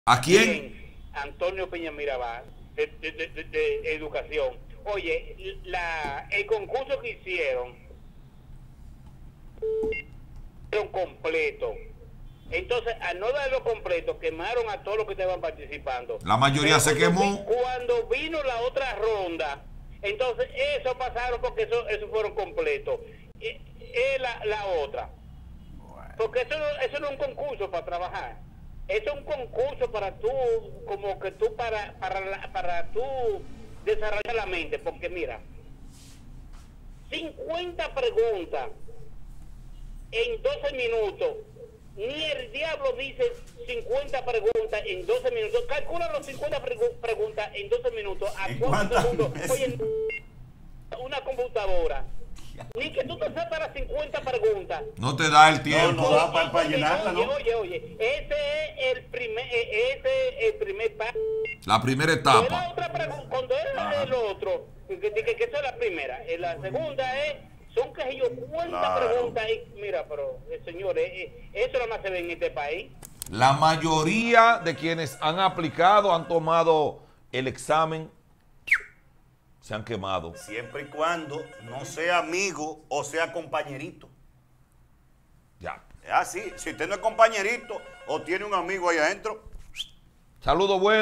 ¿A quién? Antonio Peña Mirabal, de educación. Oye, el concurso que hicieron completo. Entonces, al no darlo completo, quemaron a todos los que estaban participando. La mayoría se quemó. Cuando vino la otra ronda, entonces eso pasaron porque eso fueron completos. La otra. Porque eso no es un concurso para trabajar. Eso es un concurso para tú, como que tú, para tú desarrollar la mente. Porque mira, 50 preguntas en 12 minutos. Ni el diablo dice 50 preguntas en 12 minutos. Calcula los 50 preguntas en 12 minutos. ¿A cuántos segundos? Oye, una computadora. Ni que tú te sepas las 50 preguntas. No te da el tiempo. No da para llenarla, ¿no? Oye. Ese es el primer paso. La primera etapa. Cuando era el otro, que esa es la primera. La segunda son que yo cuántas preguntas y mira, pero señores, eso nada más se ve en este país. La mayoría de quienes han aplicado, han tomado el examen, se han quemado. Siempre y cuando no sea amigo o sea compañerito. Ya. Es así. Si usted no es compañerito o tiene un amigo ahí adentro. Saludos, buenos.